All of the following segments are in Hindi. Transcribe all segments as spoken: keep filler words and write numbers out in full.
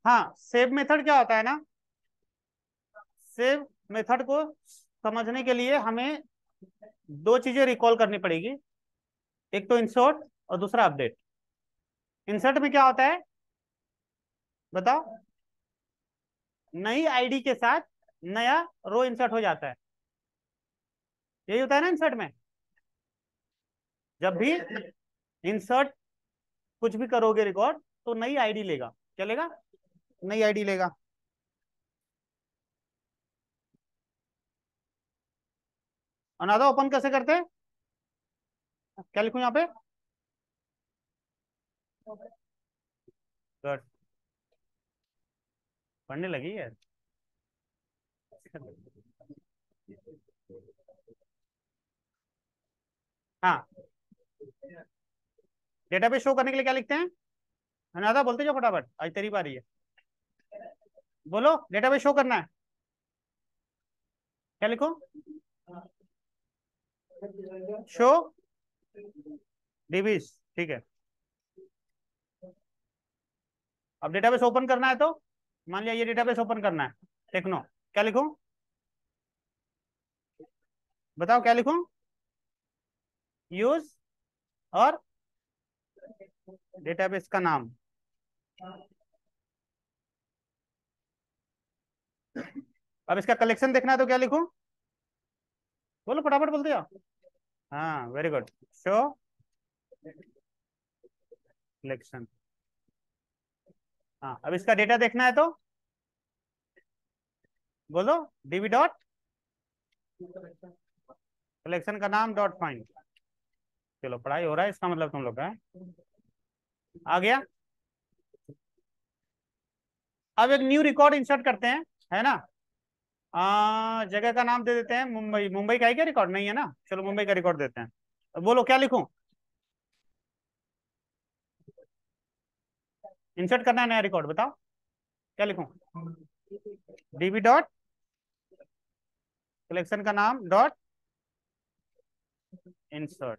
हाँ, सेव मेथड क्या होता है ना, सेव मेथड को समझने के लिए हमें दो चीजें रिकॉल करनी पड़ेगी। एक तो इंसर्ट और दूसरा अपडेट। इंसर्ट में क्या होता है बताओ? नई आईडी के साथ नया रो इंसर्ट हो जाता है, यही होता है ना इंसर्ट में। जब भी इंसर्ट कुछ भी करोगे रिकॉर्ड, तो नई आईडी लेगा। क्या लेगा? नई आईडी लेगा। अनादा ओपन कैसे करते हैं? क्या लिखूं यहाँ पे? गुड, पढ़ने लगी है। हाँ, डेटाबेस शो करने के लिए क्या लिखते हैं? अनादा बोलते जाओ फटाफट, आज तेरी बारी है। बोलो, डेटाबेस शो करना है, क्या लिखो? शो डीबीज, ठीक है। अब डेटाबेस ओपन करना है, तो मान लिया ये डेटाबेस ओपन करना है, टेक्नो। क्या लिखूं? बताओ क्या लिखूं? यूज और डेटाबेस का नाम। अब इसका कलेक्शन देखना है तो क्या लिखूं? बोलो फटाफट, बोलते जाओ। हाँ, वेरी गुड। Show collection. हाँ, अब इसका डेटा देखना है तो बोलो डीबी डॉट कलेक्शन का नाम डॉट फाइंड। चलो, पढ़ाई हो रहा है, इसका मतलब तुम लोग का है। आ गया। अब एक न्यू रिकॉर्ड इंसर्ट करते हैं, है ना। आ, जगह का नाम दे देते हैं मुंबई। मुंबई का है क्या रिकॉर्ड? नहीं है ना, चलो मुंबई का रिकॉर्ड देते हैं। बोलो क्या लिखूं? इंसर्ट करना है नया रिकॉर्ड, बताओ क्या लिखूं? डीबी डॉट कलेक्शन का नाम डॉट इंसर्ट,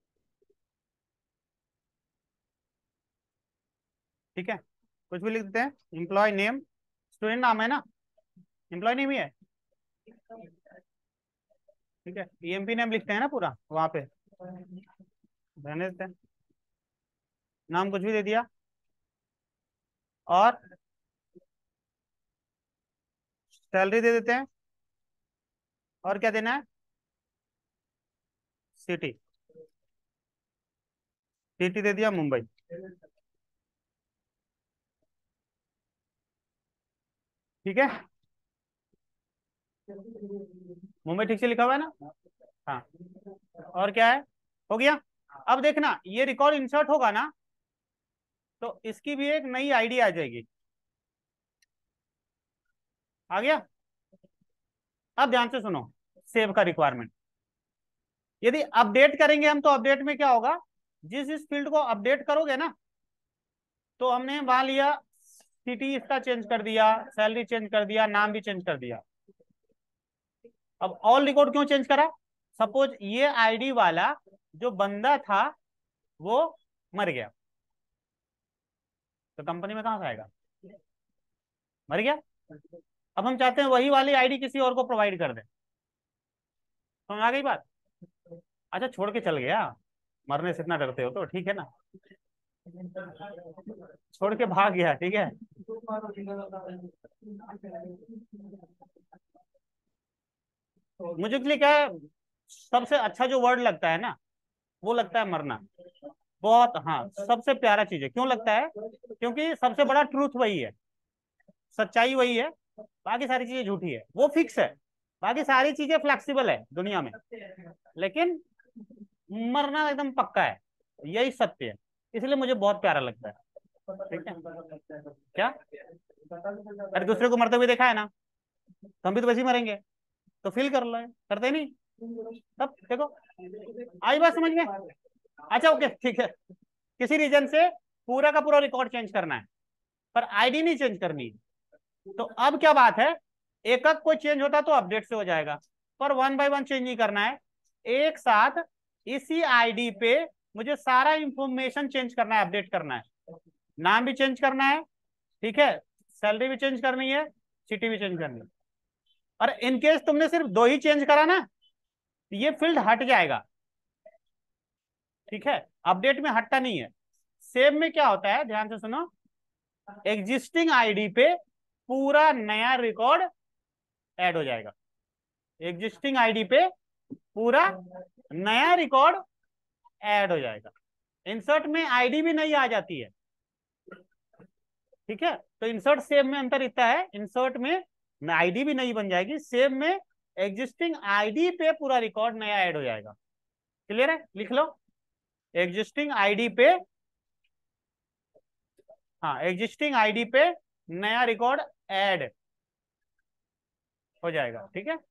ठीक है। कुछ भी लिख देते हैं। एम्प्लॉय नेम, स्टूडेंट नाम है ना, एम्प्लॉय नेम ही है, ठीक है। ईएमपी नेम लिखते हैं ना पूरा वहां पे, रहने देते हैं। नाम कुछ भी दे दिया, और सैलरी दे देते हैं। और क्या देना है? सिटी, सिटी दे दिया मुंबई, ठीक है। मुंबई ठीक से लिखा हुआ है ना? हाँ। और क्या है? हो गया। अब देखना, ये रिकॉर्ड इंसर्ट होगा ना, तो इसकी भी एक नई आईडी आ जाएगी। आ गया। अब ध्यान से सुनो, सेव का रिक्वायरमेंट। यदि अपडेट करेंगे हम, तो अपडेट में क्या होगा? जिस इस फील्ड को अपडेट करोगे ना, तो हमने वहां लिया सिटी इसका चेंज कर दिया, सैलरी चेंज कर दिया, नाम भी चेंज कर दिया। अब ऑल रिकॉर्ड क्यों चेंज करा? सपोज ये आईडी वाला जो बंदा था वो मर गया, तो कंपनी में कहां से आएगा? मर गया। अब हम चाहते हैं वही वाली आईडी किसी और को प्रोवाइड कर दें। समझ आ गई बात? अच्छा, छोड़ के चल गया, मरने से इतना डरते हो तो ठीक है ना। छोड़ के भाग गया, ठीक है। मुझे के लिए क्या है, सबसे अच्छा जो वर्ड लगता है ना, वो लगता है मरना। बहुत, हाँ, सबसे प्यारा चीज है। क्यों लगता है? क्योंकि सबसे बड़ा ट्रूथ वही है, सच्चाई वही है। बाकी सारी चीजें झूठी है, वो फिक्स है। बाकी सारी चीजें फ्लेक्सिबल है दुनिया में, लेकिन मरना एकदम पक्का है, यही सत्य है। इसलिए मुझे बहुत प्यारा लगता है, ठीक है। क्या? अरे, दूसरे को मरते हुए देखा है ना, तो हम भी तो वैसे ही मरेंगे, तो फील कर लो, करते नहीं? तब देखो, आई बात समझ में? अच्छा, ओके, ठीक है। किसी रीजन से पूरा का पूरा रिकॉर्ड चेंज करना है, पर आईडी नहीं चेंज करनी। तो अब क्या बात है, एक एक कोई चेंज होता तो अपडेट से हो जाएगा, पर वन बाय वन चेंज नहीं करना है। एक साथ इसी आईडी पे मुझे सारा इंफॉर्मेशन चेंज करना है, अपडेट करना है। नाम भी चेंज करना है, ठीक है। सैलरी भी चेंज करनी है, सिटी भी चेंज करनी है। और इनकेस तुमने सिर्फ दो ही चेंज करा ना, तो ये फील्ड हट जाएगा। ठीक है, अपडेट में हटता नहीं है। सेव में क्या होता है, ध्यान से सुनो, एग्जिस्टिंग आईडी पे पूरा नया रिकॉर्ड ऐड हो जाएगा। एग्जिस्टिंग आईडी पे पूरा नया रिकॉर्ड ऐड हो जाएगा। इंसर्ट में आईडी भी नहीं आ जाती है। ठीक है, तो इंसर्ट सेव में अंतर इतना है, इंसर्ट में आईडी भी नहीं बन जाएगी, सेव में एग्जिस्टिंग आईडी पे पूरा रिकॉर्ड नया ऐड हो जाएगा। क्लियर है, लिख लो, एग्जिस्टिंग आईडी पे, हाँ एग्जिस्टिंग आईडी पे नया रिकॉर्ड ऐड हो जाएगा। ठीक है,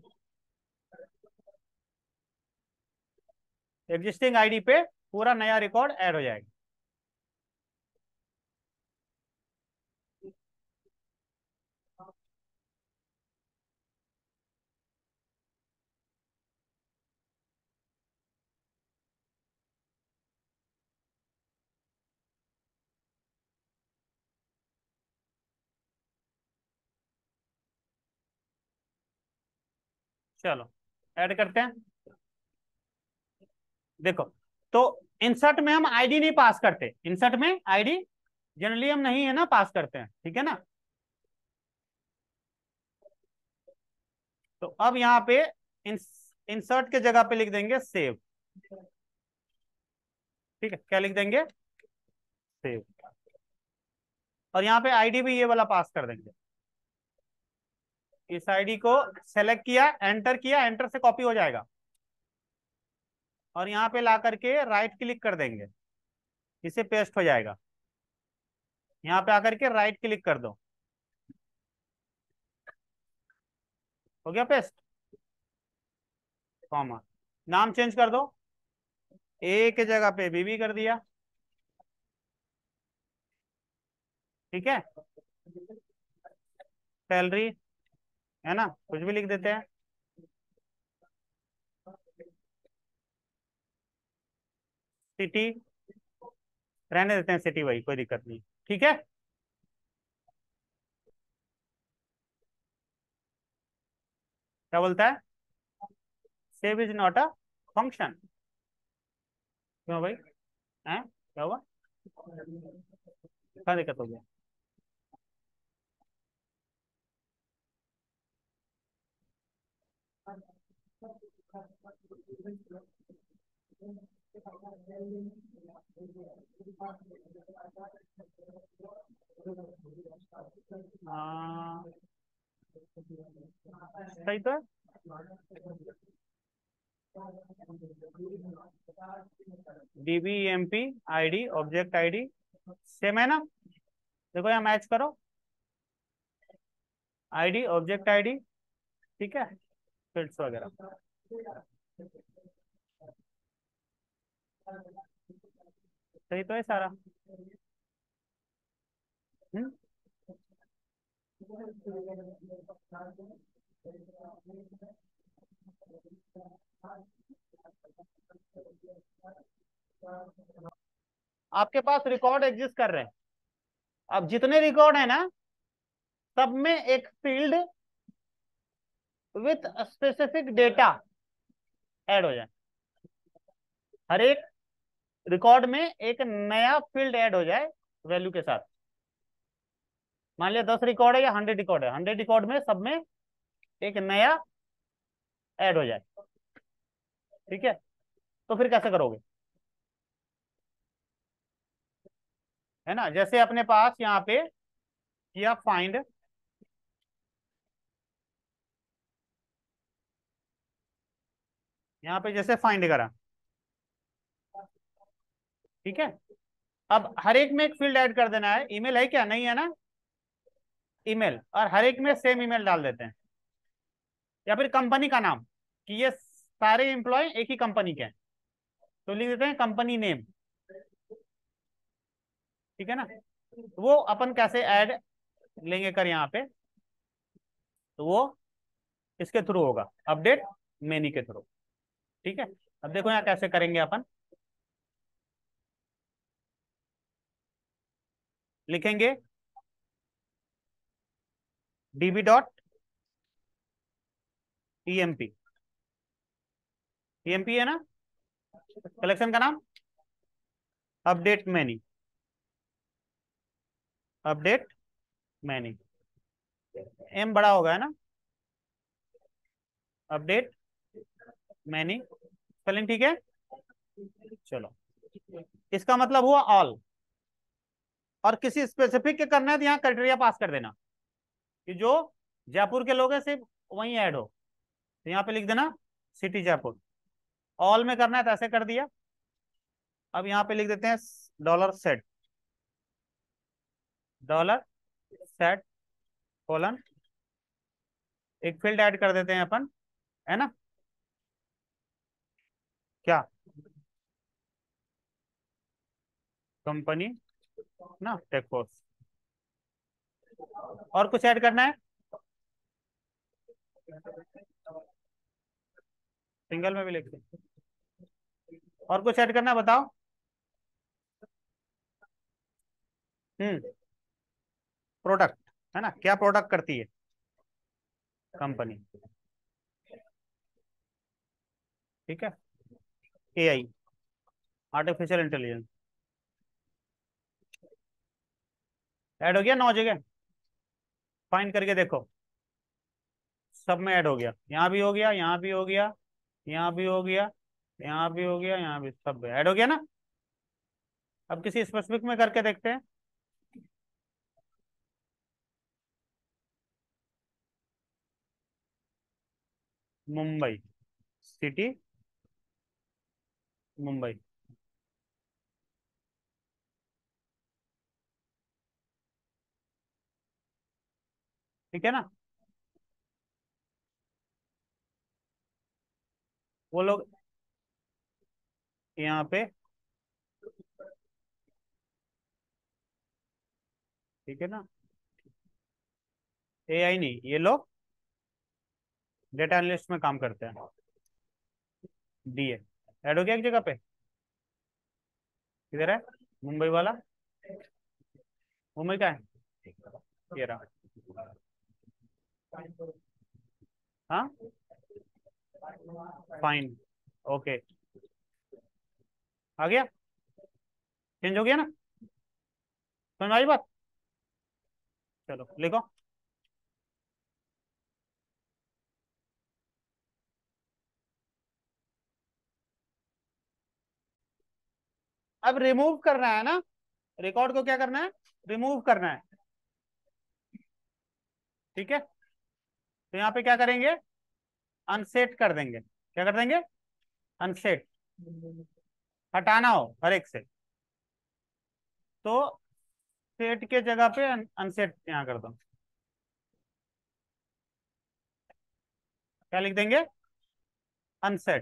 एग्जिस्टिंग आईडी पे पूरा नया रिकॉर्ड ऐड हो जाएगा। चलो ऐड करते हैं। देखो, तो इंसर्ट में हम आईडी नहीं पास करते, इंसर्ट में आईडी जनरली हम नहीं है ना पास करते हैं। ठीक है ना, तो अब यहाँ पे इंसर्ट के जगह पे लिख देंगे सेव। ठीक है, क्या लिख देंगे, सेव। और यहाँ पे आईडी भी ये वाला पास कर देंगे। इस आईडी को सेलेक्ट किया, एंटर किया, एंटर से कॉपी हो जाएगा। और यहाँ पे ला करके राइट क्लिक कर देंगे, इसे पेस्ट हो जाएगा। यहाँ पे आकर के राइट क्लिक कर दो, हो गया पेस्ट। कॉमा, नाम चेंज कर दो, ए के जगह पे बीबी कर दिया। ठीक है, सैलरी है ना, कुछ भी लिख देते हैं। सिटी रहने देते हैं, सिटी वही, कोई दिक्कत नहीं। ठीक है, क्या बोलता है, save is not a function. क्यों भाई, हैं क्या हुआ, क्या दिक्कत हो गया। हाँ, सही तो है। DB MP ID object ID same है ना, देखो यहाँ मैच करो, आईडी ऑब्जेक्ट आईडी। ठीक है, फील्ड्स वगैरह सही तो है सारा। हम्म, आपके पास रिकॉर्ड एग्जिस्ट कर रहे हैं। अब जितने रिकॉर्ड है ना, सब में एक field with specific data add हो जाए। हर एक रिकॉर्ड में एक नया फील्ड ऐड हो जाए वैल्यू के साथ। मान लिया दस रिकॉर्ड है या हंड्रेड रिकॉर्ड है, हंड्रेड रिकॉर्ड में सब में एक नया ऐड हो जाए। ठीक है, तो फिर कैसे करोगे, है ना, जैसे अपने पास यहाँ पे किया फाइंड, यहाँ पे जैसे फाइंड करा। ठीक है, अब हर एक में एक फील्ड ऐड कर देना है। ईमेल है क्या, नहीं है ना, ईमेल, और हर एक में सेम ईमेल डाल देते हैं। या फिर कंपनी का नाम, कि ये सारे एम्प्लॉय एक ही कंपनी के हैं, तो लिख देते हैं कंपनी नेम। ठीक है ना, तो वो अपन कैसे ऐड लेंगे कर यहाँ पे, तो वो इसके थ्रू होगा, अपडेट मेनी के थ्रू। ठीक है, अब देखो यहाँ कैसे करेंगे अपन, लिखेंगे डीबी डॉट ईएमपी, ईएमपी है ना कलेक्शन का नाम। Update many, update many, M बड़ा होगा है ना, अपडेट मैनी, स्पेलिंग ठीक है। चलो, इसका मतलब हुआ ऑल, और किसी स्पेसिफिक के करना है तो यहाँ क्राइटेरिया पास कर देना कि जो जयपुर के लोग हैं सिर्फ वहीं ऐड हो, तो यहाँ पे लिख देना सिटी जयपुर। ऑल में करना है तो ऐसे कर दिया। अब यहाँ पे लिख देते हैं dollar set, dollar set colon, एक फील्ड ऐड कर देते हैं अपन, है ना, क्या, कंपनी ना टेक फोर्स। और कुछ ऐड करना है, सिंगल में भी लिखते हैं। और कुछ ऐड करना है बताओ। हम्म, प्रोडक्ट, है ना, क्या प्रोडक्ट करती है कंपनी, ठीक है। एआई, आर्टिफिशियल इंटेलिजेंस, ऐड हो गया नौ जगह, फाइंड करके देखो, सब में ऐड हो गया, यहाँ भी हो गया, यहाँ भी हो गया, यहाँ भी हो गया, यहाँ भी हो गया, यहाँ भी, सब ऐड हो गया ना। अब किसी स्पेसिफिक में करके देखते हैं। मुंबई, सिटी मुंबई, ठीक है ना। वो लोग यहाँ पे, ठीक है ना, एआई नहीं, ये लोग डेटा एनालिस्ट में काम करते हैं, डीए ऐड हो गया एक जगह पे। किधर है मुंबई वाला, मुंबई का है, ये रहा। हाँ, फाइन, ओके, आ गया, चेंज हो गया ना, समझ में आई बात। चलो लिखो। अब रिमूव करना है ना, रिकॉर्ड को क्या करना है, रिमूव करना है, ठीक है। तो यहाँ पे क्या करेंगे, अनसेट कर देंगे, क्या कर देंगे, अनसेट, हटाना हो हर एक से, तो सेट के जगह पे अनसेट यहाँ कर दो, क्या लिख देंगे, अनसेट,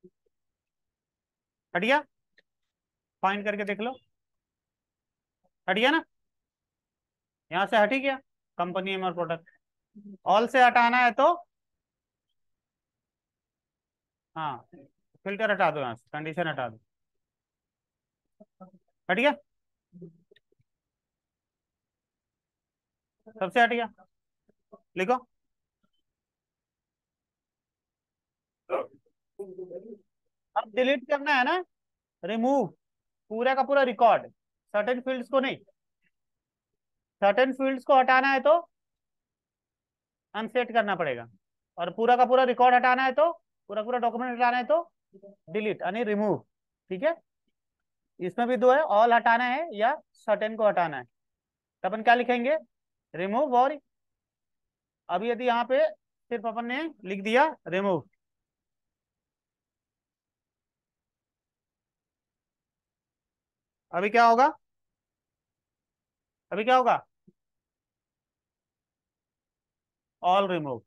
हट गया, फाइंड करके देख लो, हट गया ना, यहाँ से हट ही गया, कंपनी एम और प्रोडक्ट। ऑल से हटाना है तो, हाँ, फिल्टर हटा दो, यहाँ से कंडीशन हटा दो, हट गया, सबसे हट गया, लिखो। अब डिलीट करना है ना, रिमूव, पूरा का पूरा रिकॉर्ड, सर्टेन फील्ड्स को नहीं, सर्टेन फील्ड्स को हटाना है तो अनसेट करना पड़ेगा, और पूरा का पूरा रिकॉर्ड हटाना है तो, पूरा पूरा डॉक्यूमेंट हटाना है तो डिलीट यानी रिमूव, ठीक है। इसमें भी दो है, ऑल हटाना है या सर्टेन को हटाना है, तो अपन क्या लिखेंगे, रिमूव। और अभी यदि यहाँ पे सिर्फ अपन ने लिख दिया रिमूव, अभी क्या होगा, अभी क्या होगा, ऑल रिमूव,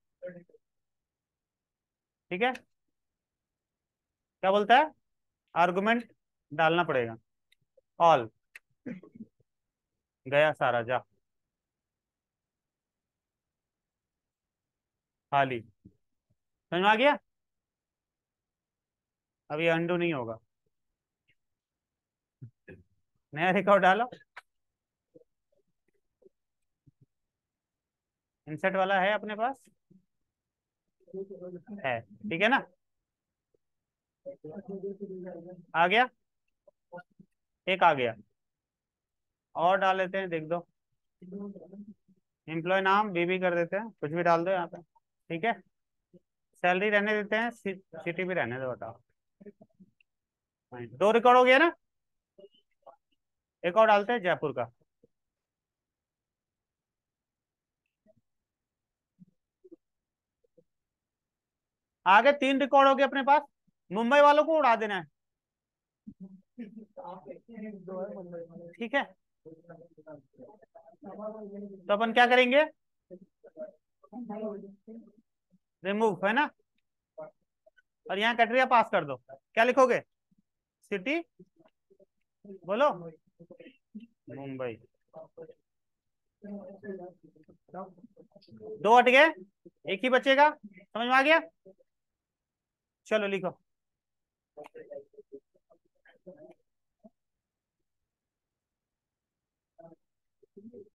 ठीक है। क्या बोलता है, आर्गुमेंट डालना पड़ेगा, ऑल, गया सारा जा, खाली, समझ में आ गया। अभी अंडू नहीं होगा, नया रिकॉर्ड डालो, इंसर्ट वाला है अपने पास, है, ठीक है ना। आ गया, एक आ गया, और डाल लेते हैं, देख दो। एम्प्लॉय नाम बीबी कर देते हैं, कुछ भी डाल दो यहाँ पे, ठीक है। सैलरी रहने देते हैं, सिटी भी रहने दो, बताओ। दो रिकॉर्ड हो गया ना, एक और डालते हैं जयपुर का। आगे तीन रिकॉर्ड हो गए अपने पास, मुंबई वालों को उड़ा देना है, ठीक है। तो अपन क्या करेंगे, रिमूव, है ना। और यहाँ कटरिया पास कर दो, क्या लिखोगे, सिटी, बोलो, मुंबई। दो हट गए, एक ही बचेगा, समझ में आ गया। चलो लिखो।